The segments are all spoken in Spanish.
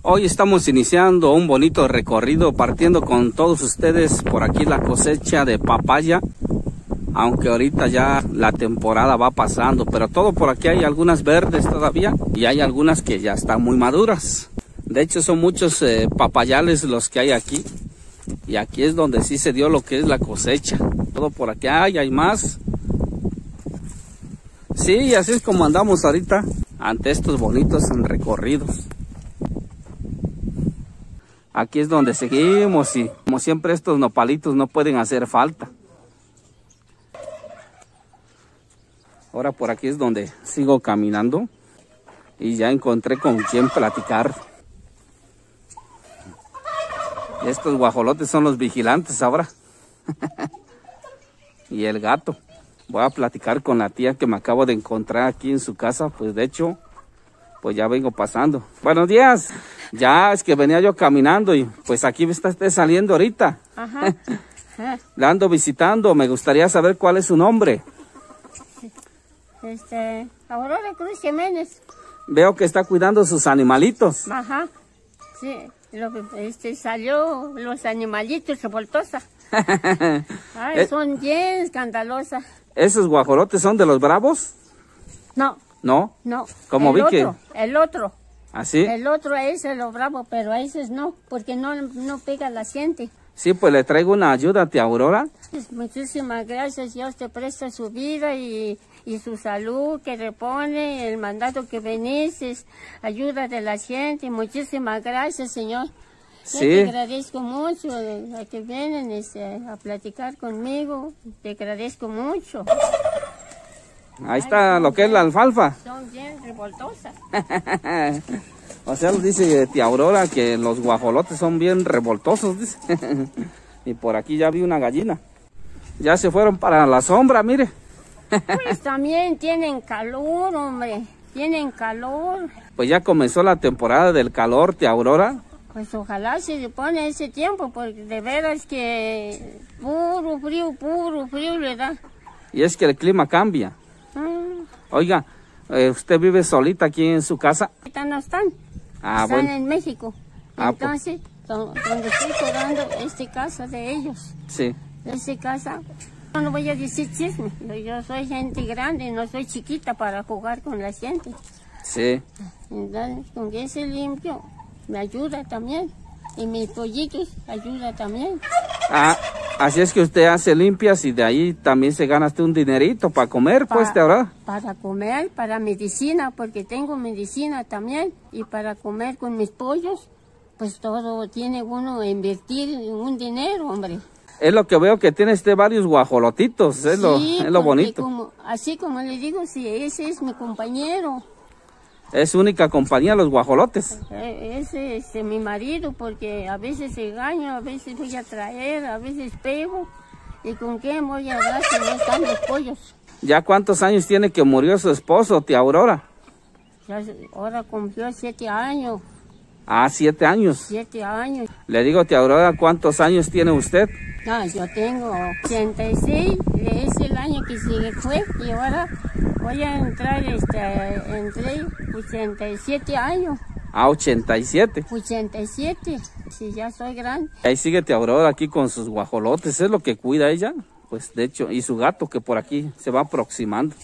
Hoy estamos iniciando un bonito recorrido partiendo con todos ustedes por aquí la cosecha de papaya. Aunque ahorita ya la temporada va pasando, pero todo por aquí hay algunas verdes todavía y hay algunas que ya están muy maduras. De hecho son muchos papayales los que hay aquí y aquí es donde sí se dio lo que es la cosecha. Todo por aquí hay más. Sí, así es como andamos ahorita ante estos bonitos recorridos. Aquí es donde seguimos y como siempre estos nopalitos no pueden hacer falta. Ahora por aquí es donde sigo caminando y ya encontré con quien platicar. Estos guajolotes son los vigilantes ahora. Y el gato. Voy a platicar con la tía que me acabo de encontrar aquí en su casa. Pues de hecho, pues ya vengo pasando. Buenos días. Ya es que venía yo caminando y pues aquí me está usted saliendo ahorita. Ajá. La ando visitando. Me gustaría saber cuál es su nombre. Aurora Cruz Jiménez. Veo que está cuidando sus animalitos. Ajá. Sí, salió los animalitos revoltosa. Ay, son bien escandalosas. ¿Esos guajolotes son de los bravos? No. ¿No? No. Como vi que... El otro. ¿Así? El otro ese es lo bravo, pero a esos no, porque no pega la gente. Sí, pues le traigo una ayuda a tía Aurora. Muchísimas gracias, Dios te presta su vida y su salud que repone, el mandato que veniste, ayuda de la gente. Muchísimas gracias, Señor. Sí. Te agradezco mucho a que vienen a platicar conmigo. Te agradezco mucho. Ahí está lo que es la alfalfa. Son bien revoltosas. O sea, dice tía Aurora que los guajolotes son bien revoltosos, dice. Y por aquí ya vi una gallina. Ya se fueron para la sombra, mire. Pues también tienen calor, hombre. Tienen calor. Pues ya comenzó la temporada del calor, tía Aurora. Pues ojalá se pone ese tiempo, porque de veras que puro frío le da. Y es que el clima cambia. Oiga, ¿usted vive solita aquí en su casa? Ahorita no están. Están bueno. en México. Entonces, donde estoy cuidando casa de ellos. Sí. Esta casa, no voy a decir chisme. Yo soy gente grande, no soy chiquita para jugar con la gente. Sí. Entonces, con que ese limpio me ayuda también. Y mis pollitos ayuda también. Así es que usted hace limpias y de ahí también se gana usted un dinerito para comer, pues, tía Aurora. Para comer, para medicina, porque tengo medicina también. Y para comer con mis pollos, pues todo tiene uno a invertir un dinero, hombre. Es lo que veo que tiene usted varios guajolotitos, es lo bonito. Así como le digo, sí, ese es mi compañero. Es su única compañía, los guajolotes. Ese es mi marido, porque a veces se engaña, a veces voy a traer, a veces pego. ¿Y con qué voy a hablar si no están los pollos? ¿Ya cuántos años tiene que murió su esposo, tía Aurora? Ya, ahora cumplió 7 años. 7 años. 7 años. Le digo, tía Aurora, ¿cuántos años tiene usted? No, yo tengo 86, es el año que se fue y ahora voy a entrar, entré 87 años. 87. 87, sí, ya soy grande. Ahí sigue tía Aurora aquí con sus guajolotes, es lo que cuida ella. Pues de hecho, y su gato que por aquí se va aproximando.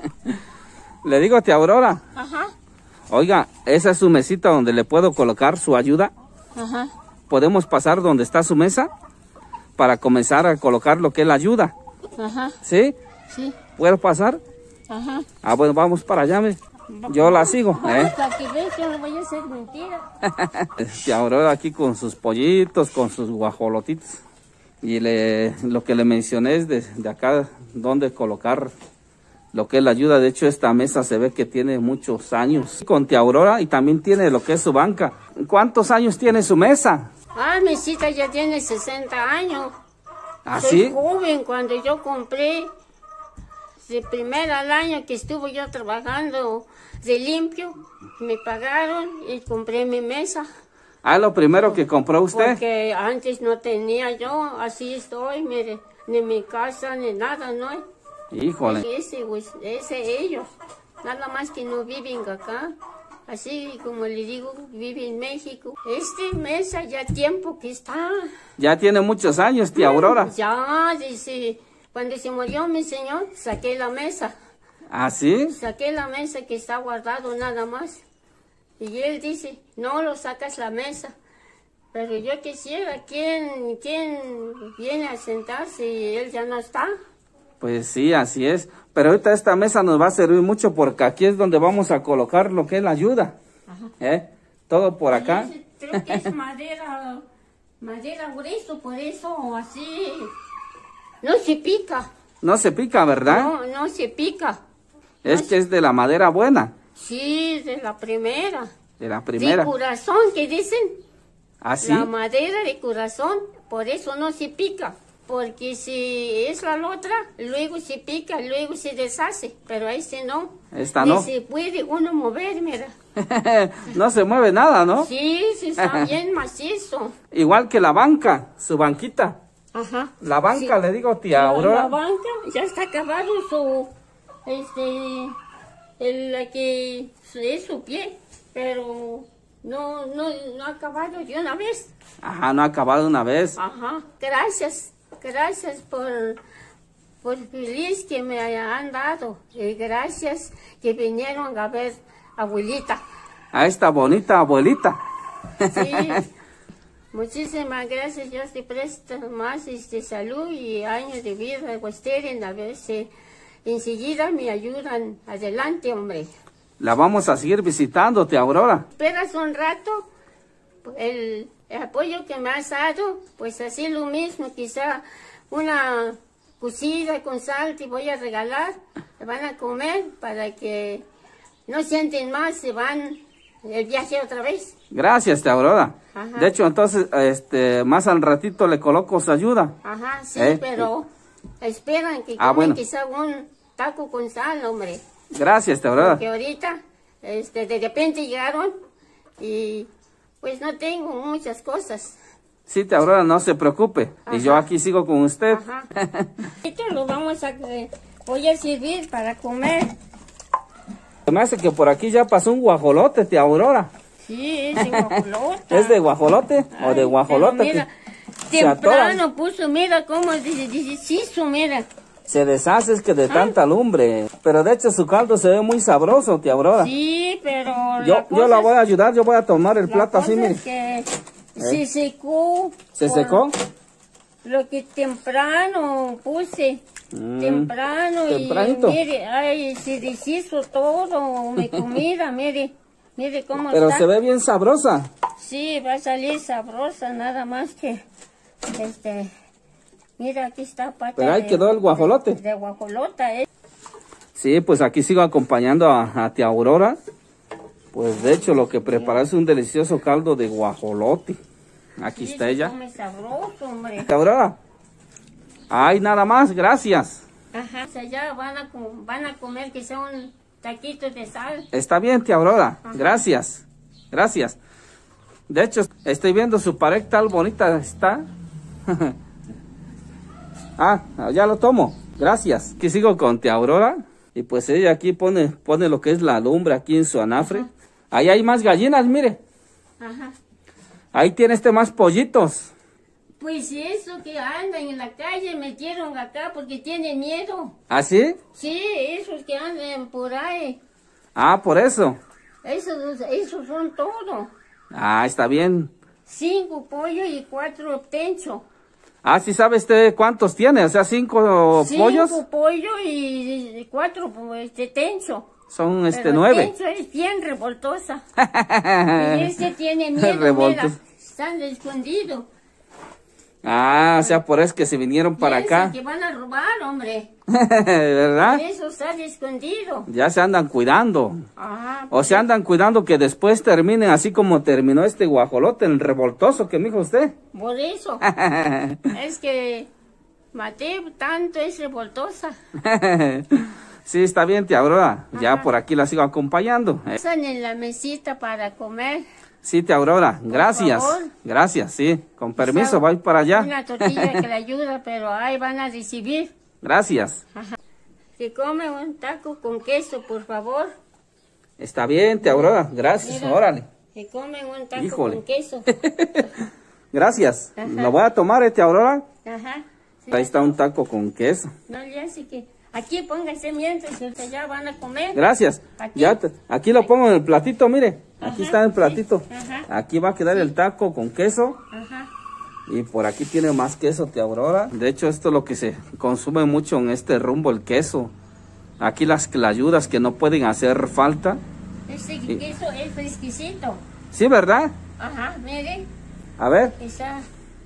Le digo, tía Aurora. Ajá. Oiga, esa es su mesita donde le puedo colocar su ayuda. Ajá. ¿Podemos pasar donde está su mesa? Para comenzar a colocar lo que es la ayuda. Ajá. ¿Sí? Sí. ¿Puedo pasar? Ajá. Bueno, vamos para allá, yo la sigo. Hasta que ves que no vaya a hacer mentira. Y ahora aquí con sus pollitos, con sus guajolotitos. Y lo que le mencioné es de acá, donde colocar lo que es la ayuda. De hecho, esta mesa se ve que tiene muchos años. Con tía Aurora y también tiene lo que es su banca. ¿Cuántos años tiene su mesa? Mi cita ya tiene 60 años. ¿Ah, Soy sí? joven cuando yo compré. De primer al año que estuve yo trabajando de limpio, me pagaron y compré mi mesa. Lo primero que compró usted. Porque antes no tenía yo, así estoy, mire, ni mi casa ni nada, ¿no? Híjole. Ese ellos, nada más que no viven acá. así como le digo, vive en México. Este mesa ya tiempo que está. Ya tiene muchos años, tía Aurora. Ya, dice, cuando se murió mi señor, saqué la mesa. ¿Ah, sí? Saqué la mesa que está guardado nada más. Y él dice, no lo sacas la mesa. Pero yo quisiera, ¿quién viene a sentarse y él ya no está? Pues sí, así es. Pero ahorita esta mesa nos va a servir mucho porque aquí es donde vamos a colocar lo que es la ayuda. Todo por acá. Creo que es madera grueso, por eso así no se pica. No se pica, ¿verdad? No se pica. Es que es de la madera buena. Sí, de la primera. De la primera. De corazón, que dicen. ¿Ah, sí? La madera de corazón, por eso no se pica. Porque si es la otra, luego se pica, luego se deshace. Pero este no. Esta no. Ni se puede uno mover, mira. No se mueve nada, ¿no? Sí, está bien macizo. Igual que la banca, su banquita. Ajá. La banca, Sí. le digo, tía Aurora. La banca ya está acabado su, la que es su pie, pero no ha acabado de una vez. Ajá, no ha acabado una vez. Ajá. Gracias por feliz que me han dado. Y gracias que vinieron a ver abuelita. A esta bonita abuelita. Sí. Muchísimas gracias. Dios te presta más salud y años de vida. A ver si enseguida me ayudan. Adelante, hombre. La vamos a seguir visitando, tía Aurora. Esperas un rato. El apoyo que me has dado, pues así lo mismo. Quizá una cocida con sal te voy a regalar. Te van a comer para que no sienten más. Se van el viaje otra vez. Gracias, tía Aurora. Ajá. De hecho, entonces, más al ratito le coloco su ayuda. Ajá, sí, pero esperan que comen bueno. quizá un taco con sal, hombre. Gracias, tía Aurora. Porque ahorita, de repente llegaron y pues no tengo muchas cosas. Sí, tía Aurora, no se preocupe. Ajá. Y yo aquí sigo con usted. Ajá. Esto lo voy a servir para comer. Se me hace que por aquí ya pasó un guajolote, tía Aurora. Sí, es de guajolota. ¿Es de guajolote o de Ay, guajolote? pero mira, Se atoran. temprano puso, mira cómo deshizo, mira. Se deshace, es que de tanta lumbre. Pero de hecho su caldo se ve muy sabroso, tía Aurora. Sí, pero Yo la voy a ayudar, yo voy a tomar el plato así, mire. Que se secó. ¿Se secó? Lo que temprano puse. Tempranito. Y mire, ay, se deshizo todo, mi comida, mire cómo Pero está. se ve bien sabrosa. Sí, va a salir sabrosa, nada más que, mira, aquí está pata. Pero ahí quedó el guajolote. De guajolota, Sí, pues aquí sigo acompañando a tía Aurora. Pues de hecho lo que prepara es un delicioso caldo de guajolote. Aquí Sí, está se ella. come sabroso, hombre. Tía Aurora. Ay, nada más, gracias. Ajá, allá van a comer que sea un taquito de sal. Está bien, tía Aurora. Gracias. Gracias. De hecho, estoy viendo su pared tal bonita está. Ya lo tomo. Gracias. Aquí sigo con tía Aurora. Y pues ella aquí pone lo que es la lumbre aquí en su anafre. Ajá. Ahí hay más gallinas, mire. Ajá. Ahí tiene más pollitos. Pues eso que andan en la calle metieron acá porque tienen miedo. ¿Ah, sí? Sí, esos que andan por ahí. Por eso. Esos son todo. Está bien. 5 pollos y 4 tencho. ¿Sí sabe usted cuántos tiene? O sea, 5 pollos. 5 pollos y 4 tencho. Son Pero 9. el tencho es bien revoltosa. Y este tiene miedo, Revoltos. mira, están escondidos. O sea, por eso que se vinieron para acá. Que van a robar, hombre. ¿Verdad? Eso está escondido. Ya se andan cuidando. Ajá. O se andan cuidando que después terminen así como terminó este guajolote, el revoltoso que me dijo usted. Por eso. Es que maté tanto, es revoltosa. Sí, está bien, tía Aurora. Ya por aquí la sigo acompañando. Están en la mesita para comer. Sí, tía Aurora. Gracias. favor. Gracias, sí. Con permiso, voy para allá. Una tortilla que le ayuda, pero ahí van a recibir. Gracias. Se come un taco con queso, por favor. Está bien, tía Aurora, gracias, Mira, órale. se comen un taco Híjole. con queso. Gracias. Ajá. Lo voy a tomar, tía Aurora. Ajá. Sí, Ahí está un taco con queso. no le hace que... Aquí póngase mientras que ya van a comer. Gracias. Aquí. Ya aquí lo pongo en el platito, mire. Aquí Ajá, está en el platito. sí, ajá. Aquí va a quedar el taco con queso. Ajá. Y por aquí tiene más queso, tía Aurora. De hecho, esto es lo que se consume mucho en este rumbo, el queso. Aquí las clayudas que no pueden hacer falta. Este queso es fresquecito. Sí, ¿verdad? Ajá, mire. A ver. Esa.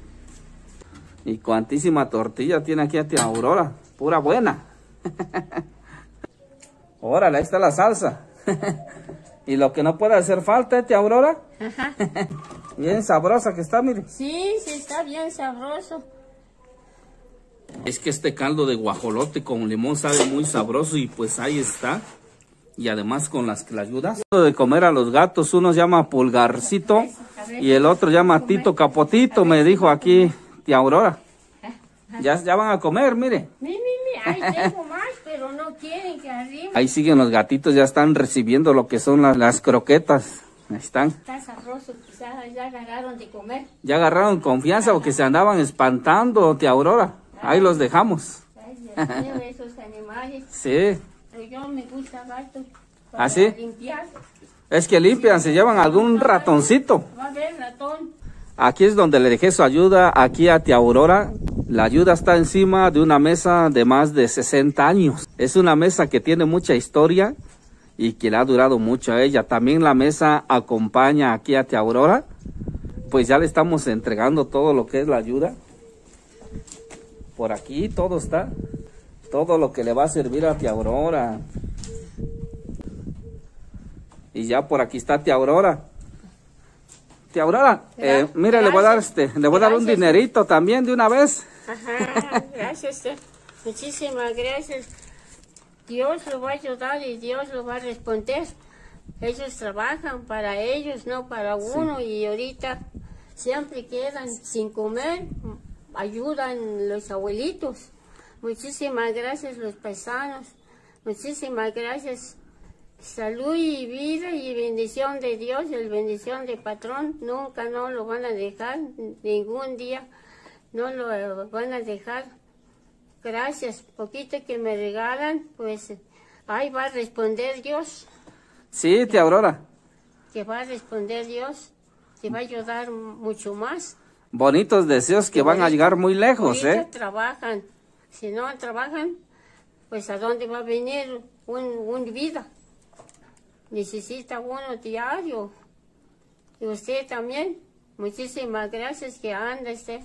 Y cuantísima tortilla tiene aquí a tía Aurora. Pura buena. Órale, ahí está la salsa. Y lo que no puede hacer falta, tía Aurora. Ajá. Bien sabrosa que está, mire. Sí, sí, está bien sabroso. Es que este caldo de guajolote con limón sabe muy sabroso y pues ahí está. Y además con las clayudas. De comer a los gatos, uno se llama Pulgarcito y el otro llama Tito Capotito, me dijo aquí tía Aurora. Ya van a comer, mire. Ahí tengo más, pero no quieren que arriba. Ahí siguen los gatitos, ya están recibiendo lo que son las croquetas. Ahí están. Está sabroso, quizás ya agarraron de comer. Ya agarraron confianza porque se andaban espantando, tía Aurora. Ahí los dejamos. Ay, Dios mío, esos animales. Sí. Pero yo me gusta gato ¿Ah, para sí? limpiar. Es que limpian, se llevan algún ratoncito. Va a haber ratón. Aquí es donde le dejé su ayuda, aquí a tía Aurora. La ayuda está encima de una mesa de más de 60 años. Es una mesa que tiene mucha historia y que le ha durado mucho a ella. También la mesa acompaña aquí a tía Aurora. Pues ya le estamos entregando todo lo que es la ayuda. Por aquí todo está. Todo lo que le va a servir a tía Aurora. Y ya por aquí está tía Aurora. Tía Aurora, mire, le voy a dar un dinerito también de una vez. Ajá, gracias. Muchísimas gracias. Dios lo va a ayudar y Dios lo va a responder. Ellos trabajan para ellos, no para uno. Y ahorita siempre quedan sin comer. Ayudan los abuelitos. Muchísimas gracias los paisanos. Muchísimas gracias. Salud y vida y bendición de Dios, y bendición de patrón. Nunca no lo van a dejar, ningún día no lo van a dejar. Gracias, poquito que me regalan, pues ahí va a responder Dios. Sí, tía Aurora. Que va a responder Dios, que va a ayudar mucho más. Bonitos deseos que van a llegar muy lejos, ahorita trabajan, si no trabajan, pues a dónde va a venir un vida. Necesita uno diario. Y usted también. Muchísimas gracias que ándese.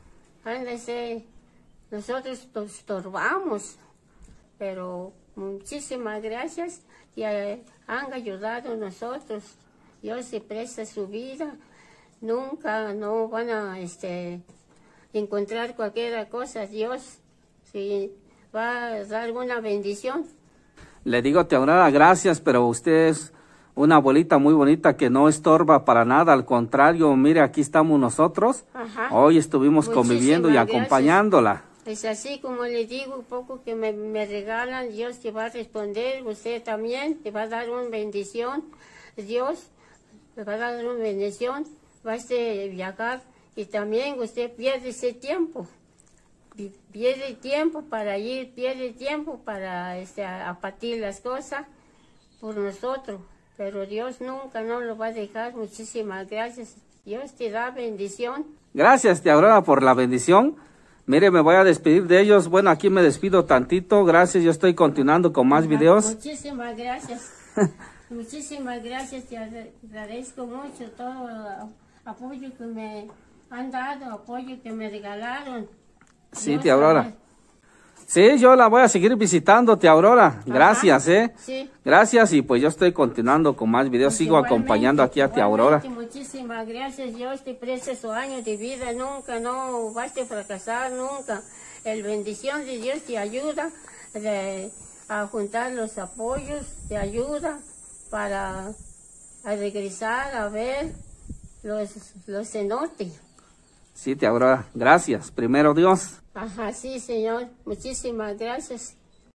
Nosotros nos estorbamos. Pero muchísimas gracias que han ayudado a nosotros. Dios se presta su vida. Nunca no van a encontrar cualquier cosa. Dios sí, va a dar una bendición. Le digo, tía Aurora, gracias, pero usted es una abuelita muy bonita que no estorba para nada. Al contrario, mire, aquí estamos nosotros. Ajá. Hoy estuvimos conviviendo y Muchísimas acompañándola. Es así como le digo, un poco que me regalan, Dios te va a responder, usted también, te va a dar una bendición. Dios te va a dar una bendición, va a viajar y también usted pierde ese tiempo. Pierde tiempo para ir, pierde tiempo para apatir las cosas por nosotros, pero Dios nunca nos lo va a dejar. Muchísimas gracias. Dios te da bendición. Gracias, tía Aurora, por la bendición. Mire, me voy a despedir de ellos. Bueno, aquí me despido tantito. Gracias, yo estoy continuando con más videos. Muchísimas gracias. Muchísimas gracias. Te agradezco mucho todo el apoyo que me han dado, apoyo que me regalaron. Sí, tía Aurora. Sí, yo la voy a seguir visitando, tía Aurora. Gracias, Sí. Gracias, y pues yo estoy continuando con más videos. Sigo acompañando aquí a tía Aurora. Muchísimas gracias. Dios te preste su año de vida. Nunca, no vas a fracasar, nunca. El bendición de Dios te ayuda a juntar los apoyos, te ayuda para regresar a ver los cenotes. Sí, tía Aurora. Gracias. Primero Dios. Ajá, sí, Señor. Muchísimas gracias.